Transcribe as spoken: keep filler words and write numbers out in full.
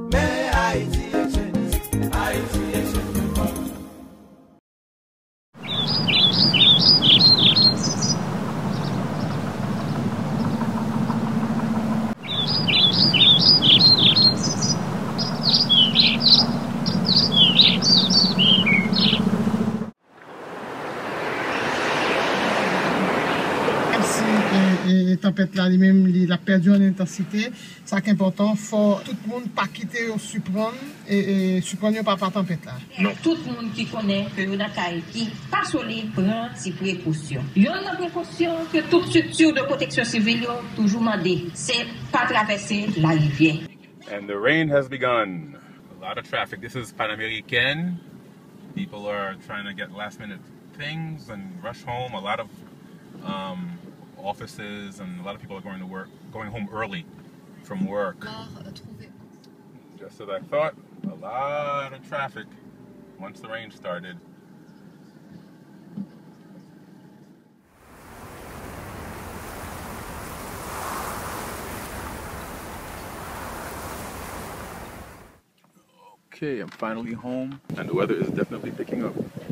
Mais Haiti Exchange, Haiti Exchange. Et tempête là lui-même il a perdu en intensité, ça qui est important, faut tout le monde pas quitter au surprendre et, et surprendre pas par tempête là. Non. Tout le monde qui connaît que dans Haïti pas solide prend ses précautions. Il y a une précaution que toute structure de protection civile toujours demandé, c'est pas traverser la rivière. And the rain has begun. A lot of traffic. This is Pan-American. People are trying to get last minute things and rush home. A lot of um, offices and a lot of people are going to work, going home early from work. Just as I thought, a lot of traffic once the rain started. Okay, I'm finally home and the weather is definitely picking up.